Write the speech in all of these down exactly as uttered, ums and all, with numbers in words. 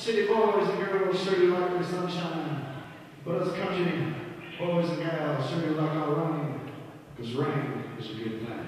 City boys and girls sure do like their sunshine, but us country boys and gals sure do like our rain, because rain is a good thing.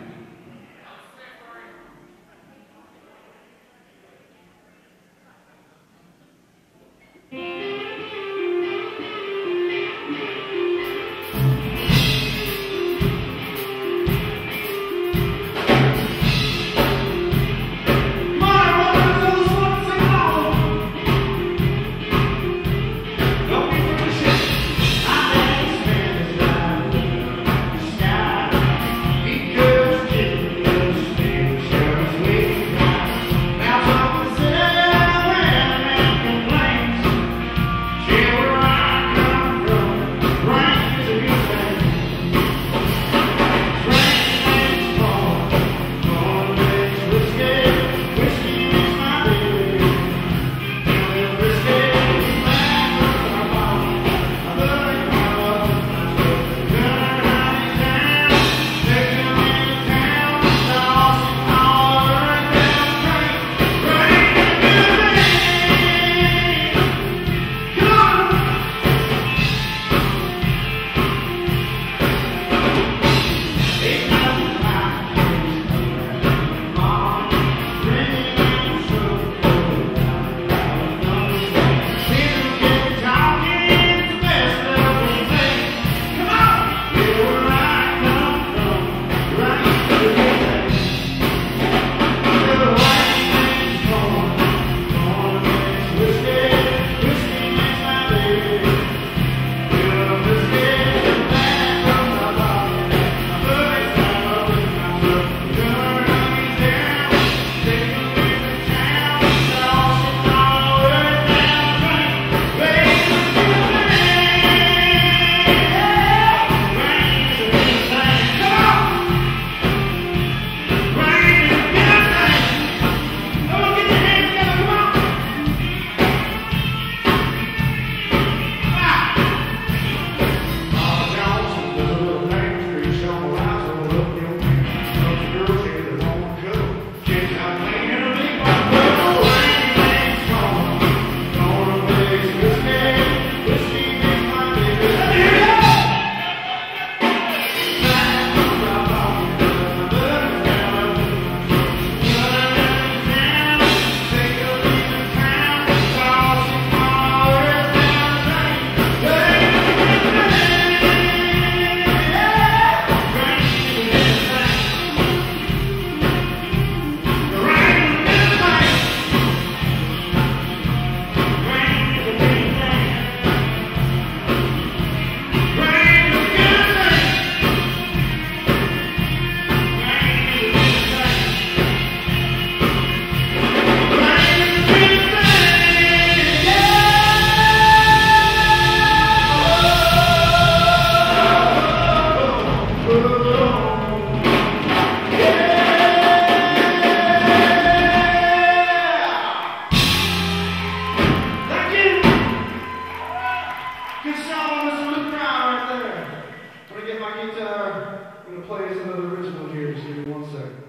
Good job, Mister Luke Brown right there. I'm going to get my guitar. I'm going to play us another original here. Just give me one second.